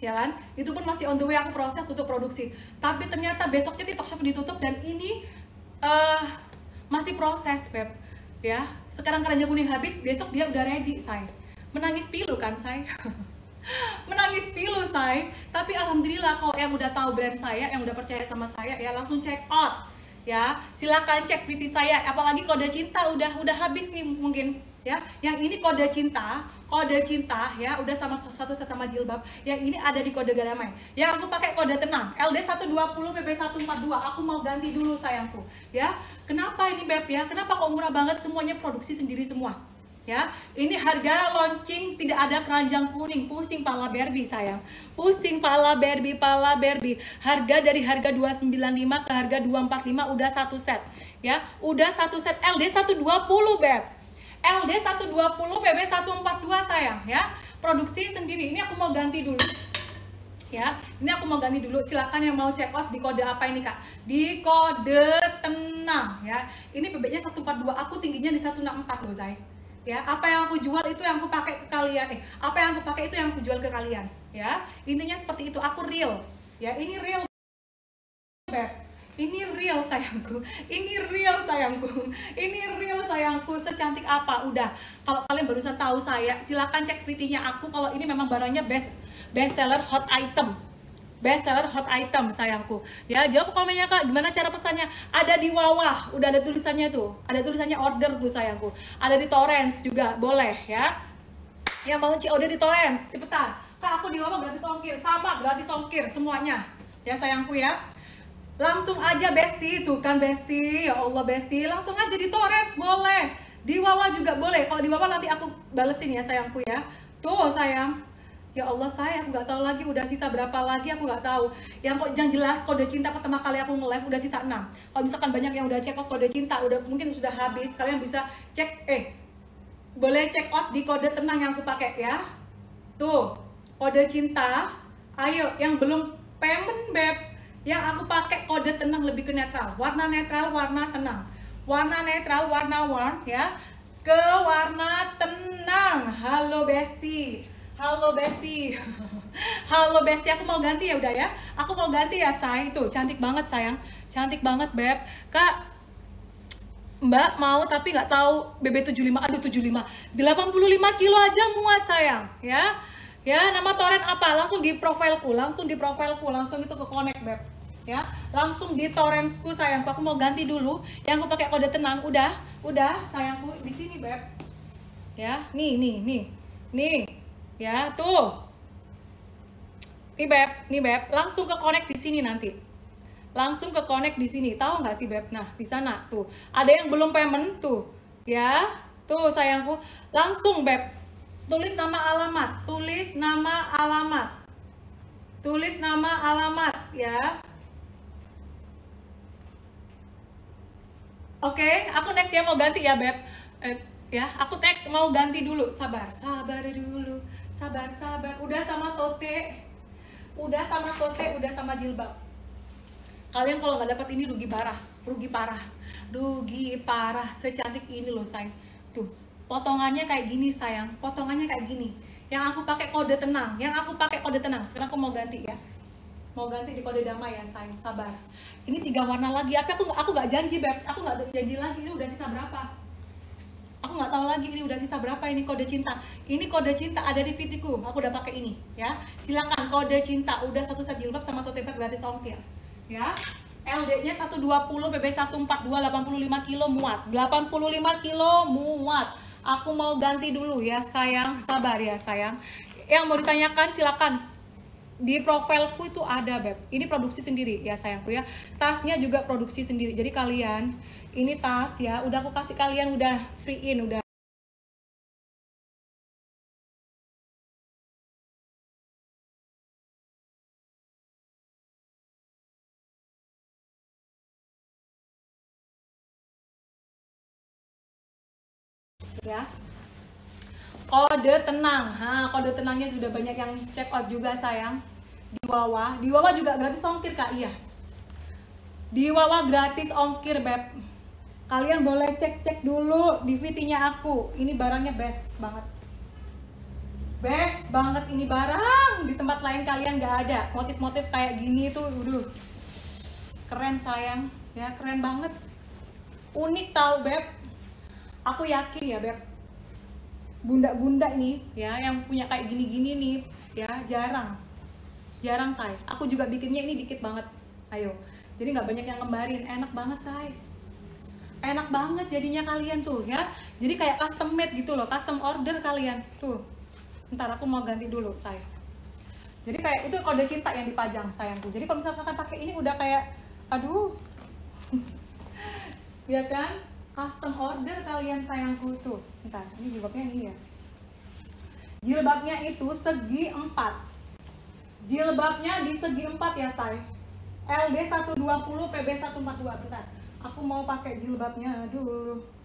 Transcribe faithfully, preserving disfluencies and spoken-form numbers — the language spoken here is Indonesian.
ya kan? Itu pun masih on the way aku proses untuk produksi. Tapi ternyata besoknya TikTok Shop ditutup dan ini uh, masih proses, Beb. Ya, sekarang keranjang kuning habis, besok dia udah ready, say. Menangis pilu kan, say? Menangis pilu, say. Tapi alhamdulillah kalau yang udah tahu brand saya, yang udah percaya sama saya, ya langsung check out. Ya, silakan cek V T saya. Apalagi kode cinta udah udah habis nih mungkin. Ya, yang ini kode cinta, kode cinta ya, udah sama satu set sama jilbab. Yang ini ada di kode Galamai. Yang aku pakai kode tenang, L D seratus dua puluh P B seratus empat puluh dua. Aku mau ganti dulu sayangku. Ya, kenapa ini Beb ya? Kenapa kok murah banget, semuanya produksi sendiri semua? Ya, ini harga launching tidak ada keranjang kuning, pusing pala Barbie sayang, pusing pala Barbie, pala Barbie. Harga dari harga dua ratus sembilan puluh lima ke harga dua ratus empat puluh lima udah satu set, ya, udah satu set L D seratus dua puluh Beb, L D seratus dua puluh P B seratus empat puluh dua sayang, ya, produksi sendiri. Ini aku mau ganti dulu, ya, ini aku mau ganti dulu. Silakan yang mau check out di kode apa ini kak? Di kode tenang, ya. Ini P B-nya seratus empat puluh dua, aku tingginya di seratus enam puluh empat loh, say. Ya, apa yang aku jual itu yang aku pakai ke kalian. Eh, apa yang aku pakai itu yang aku jual ke kalian. Ya, intinya seperti itu. Aku real. Ya, ini real, Beb. Ini real sayangku. Ini real sayangku. Ini real sayangku. Secantik apa? Udah. Kalau kalian barusan tahu saya, silakan cek V T-nya aku. Kalau ini memang barangnya best best seller hot item. Best seller hot item sayangku. Ya, jawab komennya kak, gimana cara pesannya? Ada di bawah, udah ada tulisannya tuh. Ada tulisannya order tuh sayangku. Ada di Torrents juga, boleh ya. Yang mau C O D di Torrents, cepetan. Kak, aku di bawah gratis ongkir, sama gratis ongkir semuanya. Ya sayangku ya. Langsung aja Besti, tuh kan Besti. Ya Allah Besti, langsung aja di Torrents boleh. Di bawah juga boleh. Kalau di bawah nanti aku balesin ya sayangku ya. Tuh sayang. Ya Allah saya, aku nggak tahu lagi udah sisa berapa lagi, aku nggak tahu. Yang kok yang jelas kode cinta pertama kali aku nge-live udah sisa enam. Kalau misalkan banyak yang udah check out kode cinta, udah mungkin sudah habis, kalian bisa cek, eh boleh check out di kode tenang yang aku pakai ya. Tuh, kode cinta. Ayo, yang belum payment Beb, yang aku pakai kode tenang lebih ke netral, warna netral, warna tenang, warna netral, warna warm ya, ke warna tenang. Halo Besti. Halo Besti, halo Besti, aku mau ganti ya udah ya, aku mau ganti ya say, itu cantik banget sayang, cantik banget Beb, kak, Mbak mau tapi nggak tahu B B tujuh puluh lima, aduh tujuh puluh lima, delapan puluh lima kilo aja muat sayang, ya, ya nama torrent apa, langsung di profilku, langsung di profilku, langsung itu ke connect Beb, ya, langsung di torrentsku sayangku, aku mau ganti dulu, yang aku pakai kode tenang, udah, udah sayangku di sini Beb, ya, nih, nih, nih, nih. Ya, tuh. Nih Beb, nih Beb, langsung ke connect di sini nanti. Langsung ke connect di sini. Tahu nggak sih Beb? Nah, di sana tuh. Ada yang belum payment tuh. Ya, tuh sayangku. Langsung Beb. Tulis nama alamat, tulis nama alamat. Tulis nama alamat ya. Oke, aku next ya mau ganti ya Beb. Eh, ya, aku teks mau ganti dulu. Sabar, sabar dulu. Sabar, sabar. Udah sama tote, udah sama tote, udah sama jilbab. Kalian kalau nggak dapat ini rugi parah, rugi parah, rugi parah. Secantik ini loh sayang. Tuh, potongannya kayak gini sayang, potongannya kayak gini. Yang aku pakai kode tenang, yang aku pakai kode tenang. Sekarang aku mau ganti ya, mau ganti di kode damai ya sayang. Sabar. Ini tiga warna lagi. Tapi aku aku nggak janji Beb, aku nggak janji lagi. Ini udah sisa berapa? Aku nggak tahu lagi ini udah sisa berapa ini kode cinta. Ini kode cinta ada di V T-ku. Aku udah pakai ini, ya. Silakan kode cinta. Udah satu set jilbab sama tote bag gratis ongkir, ya. L D-nya seratus dua puluh, P B seratus empat puluh dua, delapan puluh lima kilo muat. delapan puluh lima kilo muat. Aku mau ganti dulu ya sayang. Sabar ya sayang. Yang mau ditanyakan silakan. Di profilku itu ada Beb. Ini produksi sendiri ya sayangku ya. Tasnya juga produksi sendiri. Jadi kalian ini tas ya, udah aku kasih kalian udah free in, udah. Ya. Kode tenang. Ha, kode tenangnya sudah banyak yang check out juga sayang. Di bawah, di bawah juga gratis ongkir Kak, iya. Di bawah gratis ongkir Beb. Kalian boleh cek-cek dulu di V T-nya aku. Ini barangnya best banget. Best banget ini barang di tempat lain kalian nggak ada motif-motif kayak gini tuh. Udah keren sayang ya, keren banget, unik tau beb. Aku yakin ya beb, bunda-bunda nih ya yang punya kayak gini-gini nih ya jarang, jarang say. Aku juga bikinnya ini dikit banget, ayo. Jadi nggak banyak yang ngembarin, enak banget say, enak banget jadinya kalian tuh ya. Jadi kayak custom made gitu loh, custom order kalian tuh. Ntar aku mau ganti dulu say. Jadi kayak itu kode cinta yang dipajang sayangku. Jadi kalau misalkan pakai ini udah kayak, aduh, ya kan? Custom order kalian sayangku tuh. Ntar, ini jilbabnya ini ya. Jilbabnya itu segi empat. Jilbabnya di segi empat ya say. L D seratus dua puluh, P B seratus empat puluh dua. Bentar, aku mau pakai jilbabnya. Aduh.